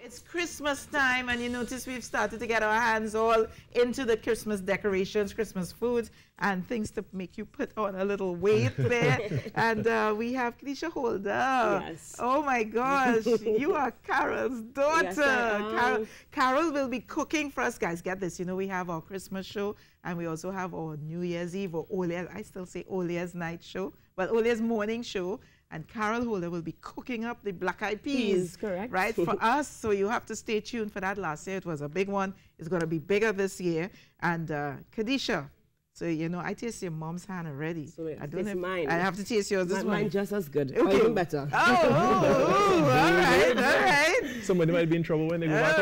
It's Christmas time, and you notice we've started to get our hands all into the Christmas decorations, Christmas foods, and things to make you put on a little weight there. And we have Kadisha Holder. Yes. Oh my gosh, you are Carol's daughter. Yes, Carol will be cooking for us, guys. Get this, you know, we have our Christmas show, and we also have our New Year's Eve, or Olea's, I still say Olea's night show, but Olea's morning show. And Carol Holder will be cooking up the black-eyed peas, correct, right, for us. So you have to stay tuned for that. Last year it was a big one. It's going to be bigger this year. And Kadisha, so you know, I taste your mom's hand already. So I don't know. mine. I have to taste yours this morning. Mine just as good. Okay. Or even better. Oh, all right. Somebody might be in trouble when they go back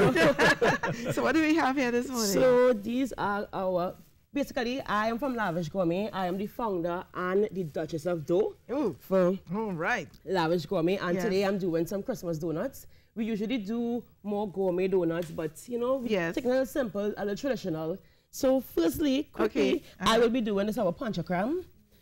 home. Right. So what do we have here this morning? So these are our. Basically, I am from Lavish Gourmet. I am the founder and the Duchess of Dough for all right. Lavish Gourmet. And today I'm doing some Christmas donuts. We usually do more gourmet donuts, but you know, we're taking a little simple, a little traditional. So firstly, quickly, I will be doing this our pancha creme.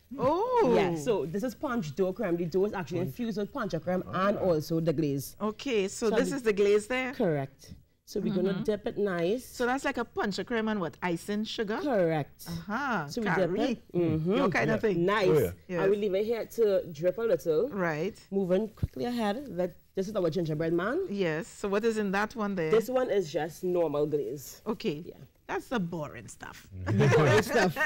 Oh! Yeah, so this is punch dough creme. The dough is actually infused with pancha creme and also the glaze. Okay, so this is the glaze there? Correct. So we're going to dip it nice. So that's like a pancha creme and what? Icing sugar? Correct. So we dip it. Your kind of thing. Nice. Oh, Yes. I will leave it here to drip a little. Right. Moving quickly ahead. This is our gingerbread man. Yes. So what is in that one there? This one is just normal glaze. Okay. Yeah. That's the boring stuff. The boring stuff.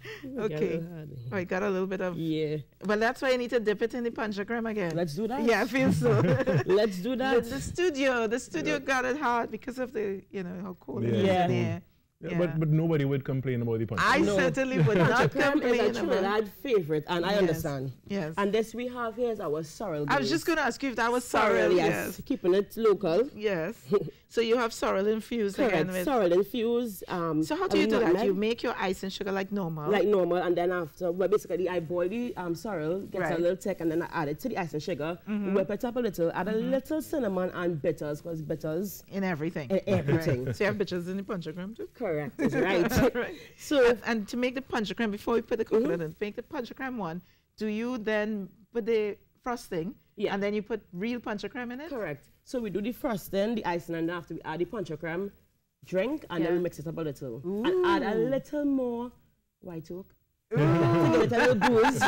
Okay. Oh, you got a little bit of... Yeah. Well, that's why you need to dip it in the pancha creme again. Let's do that. Yeah, I feel so. Let's do that. The studio got it hard because of the, you know, how cold it is Yeah. in here. Yeah, but nobody would complain about the punch. I certainly would not complain is a about Trinidad favorite, and I understand. Yes. And this we have here is our sorrel glaze. I was just going to ask you if that was sorrel. Yes. Keeping it local. Yes. So you have sorrel infused Correct. again with... Sorrel infused. So how do you do that? You make your icing sugar like normal? Like normal, and then after, well, basically I boil the sorrel, get a little thick, and then I add it to the icing sugar, whip it up a little, add a little cinnamon and bitters, because bitters... In everything. In everything. Right. So you have bitters in the pancha creme too? Correct, that's right. Right. So and to make the pancha creme, before we put the coconut in, make the pancha creme one, do you then put the frosting and then you put real pancha creme in it? Correct. So we do the frosting, the icing, and after we add the pancha creme, drink, and then we mix it up a little. And add a little more white oak. To give it a little booze.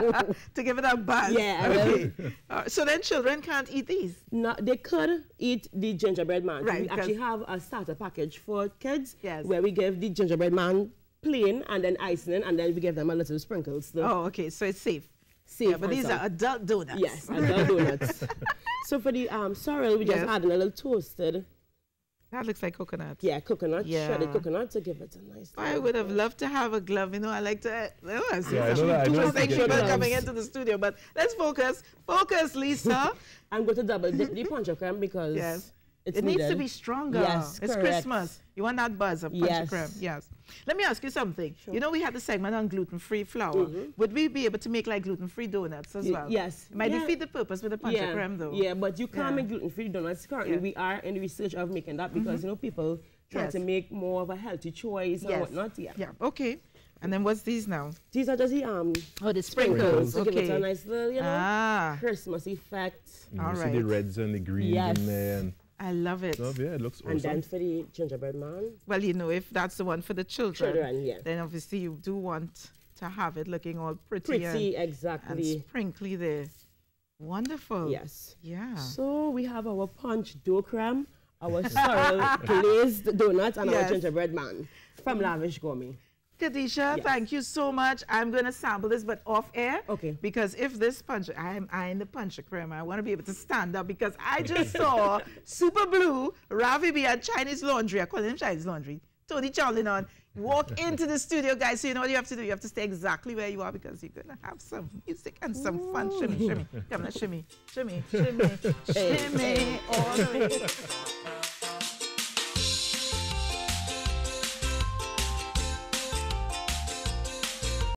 To give it a buzz. Yeah. Okay. So then children can't eat these? No, they could eat the gingerbread man. Right. We actually have a starter package for kids Yes. where we give the gingerbread man plain and then icing, and then we give them a little sprinkles. Oh, okay. So it's safe. Safe. Yeah, but these are adult donuts. Yes, adult donuts. So for the sorrel, we just add in a little toasted. That looks like coconut. Yeah, coconut, shredded coconut to give it a nice... I would have loved to have a glove. You know, I like to... I see I people coming into the studio, but let's focus. Focus, Lisa. I'm going to double dip the pancha creme because it needs to be stronger. Yes, it's correct. Christmas. You want that buzz of pancha creme. Yes. Let me ask you something. Sure. You know, we had the segment on gluten-free flour. Would we be able to make like gluten-free donuts as well? Yes. It might defeat the purpose with the pancha creme, though. Yeah, but you can't make gluten-free donuts. Currently, we are in the research of making that because, you know, people try to make more of a healthy choice and whatnot. Yeah. Okay. And then what's these now? These are just the the sprinkles. To give it a nice little, you know, Christmas effect. All right. See the reds and the greens in there. And I love it. yeah, it looks awesome. And then for the gingerbread man. Well, you know, if that's the one for the children, yeah. then obviously you do want to have it looking all pretty Pretty, and exactly. sprinkly there. Wonderful. Yes. Yeah. So we have our punch dough creme, our sorrel glazed donuts, and our gingerbread man from Lavish Gourmet. Kadisha, thank you so much. I'm going to sample this, but off air. Okay. Because if this pancha, I'm eyeing the pancha creme, I want to be able to stand up because I just saw Super Blue, Ravi B, and Chinese Laundry, I call him Chinese Laundry, Tony Charlinon, walk into the studio, guys. So you know what you have to do? You have to stay exactly where you are because you're going to have some music and some fun. Shimmy, shimmy. Come on, shimmy, shimmy, shimmy, shimmy all the way.